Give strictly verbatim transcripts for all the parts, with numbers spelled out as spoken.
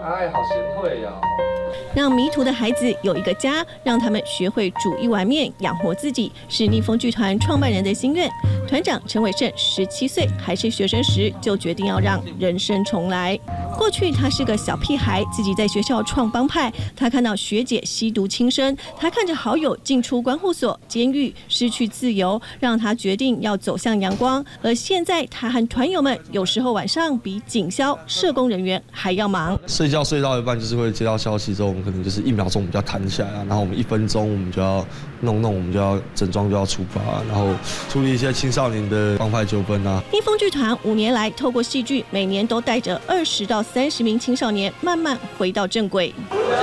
哎，好贤惠呀！ 让迷途的孩子有一个家，让他们学会煮一碗面养活自己，是逆风剧团创办人的心愿。团长陈伟胜十七岁还是学生时，就决定要让人生重来。过去他是个小屁孩，自己在学校创帮派。他看到学姐吸毒轻生，他看着好友进出关护所、监狱，失去自由，让他决定要走向阳光。而现在，他和团友们有时候晚上比警消、社工人员还要忙。 睡觉睡到一半，就是会接到消息之后，我们可能就是一秒钟我们就要弹起来啊，然后我们一分钟我们就要弄弄，我们就要整装就要出发，然后处理一些青少年的帮派纠纷啊。 逆风剧团五年来，透过戏剧，每年都带着二十到三十名青少年慢慢回到正轨。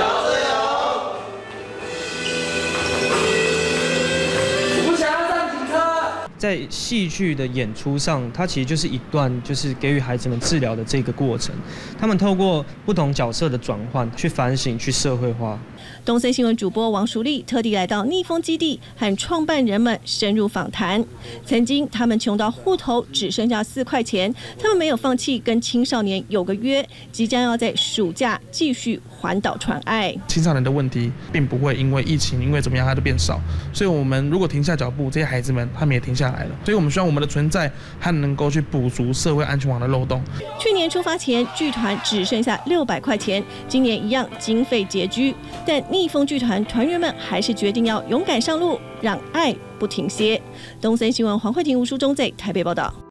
在戏剧的演出上，它其实就是一段就是给予孩子们治疗的这个过程。他们透过不同角色的转换，去反省，去社会化。 东森新闻主播王淑丽特地来到逆风基地，和创办人们深入访谈。曾经他们穷到户头只剩下四块钱，他们没有放弃跟青少年有个约，即将要在暑假继续环岛传爱。 青少年的问题并不会因为疫情，因为怎么样它就变少，所以我们如果停下脚步，这些孩子们他们也停下来了。所以我们希望我们的存在还能够去补足社会安全网的漏洞。 去年出发前，剧团只剩下六百块钱，今年一样经费拮据，但逆风剧团团员们还是决定要勇敢上路，让爱不停歇。东森新闻黄慧婷、吴淑忠在台北报道。